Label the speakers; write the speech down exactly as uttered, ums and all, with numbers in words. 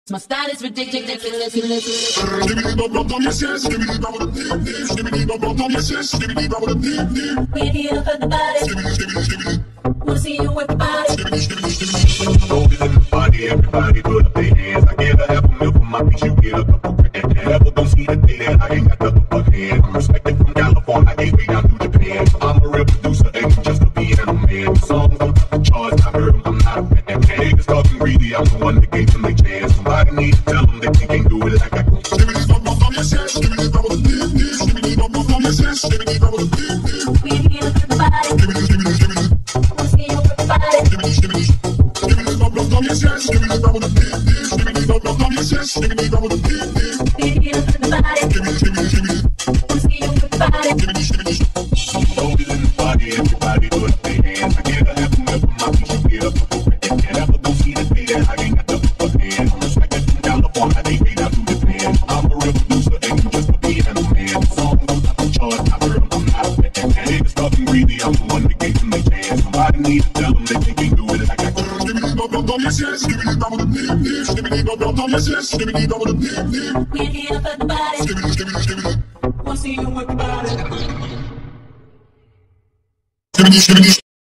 Speaker 1: My style is ridiculous.
Speaker 2: Skibidi bum bum bum yes yes. Skibidi bum bum bum yes. Skibidi bum bum bum yes yes. Skibidi bum bum bum bum.
Speaker 1: We're here for the body.
Speaker 2: Skibidi skibidi skibidi.
Speaker 1: Wanna see you work the body.
Speaker 2: Skibidi skibidi skibidi.
Speaker 3: Always in the party, everybody put up their hands. I get a half a meal for my bitch, you get a couple grand. Never gonna see the day that I ain't got the fuck hand. I'm respected from California, I way down to Japan. I'm a real producer, ain't just a piano man. The songs don't have the charts, I heard them, I'm not a fan. Niggas talking greedy, I'm the one that gave them a chance. Somebody needs to tell them that they can't do it like I can.
Speaker 2: Skibidi bum bum bum yes yes. Skibidi bum bum bum yes. Skibidi bum bum bum yes yes. Skibidi bum bum bum bum.
Speaker 1: We're here for the body.
Speaker 2: Skibidi skibidi skibidi.
Speaker 1: Wanna see you work the body.
Speaker 2: Skibidi skibidi. Skibidi bum bum bum yes yes. Skibidi bum bum bum yes. Skibidi bum bum bum yes yes. Skibidi bum bum bum yes.
Speaker 1: We're here for the body.
Speaker 2: Skibidi skibidi skibidi.
Speaker 1: Wanna see you work the body.
Speaker 2: Skibidi skibidi.
Speaker 3: Always in the party, everybody put up their hands. I get a half a meal for my bitch, you get a couple grand. Never gonna see the day that I ain't got the fuck hand. I'm respected from California, they way down to Japan. I'm a real producer, ain't just a piano man. The songs don't have the charts, I heard them, I'm not a fan. Niggas talking greedy, I'm the one that gave them a chance. Somebody needs to tell them that they can't do it like I can.
Speaker 2: Skibidi bum bum bum yes yes. Skibidi bum bum bum yes. Skibidi bum bum bum yes yes. Skibidi bum bum bum yes.
Speaker 1: We're here for the body.
Speaker 2: Skibidi skibidi skibidi.
Speaker 1: Wanna see you work the body.
Speaker 2: Skibidi skibidi.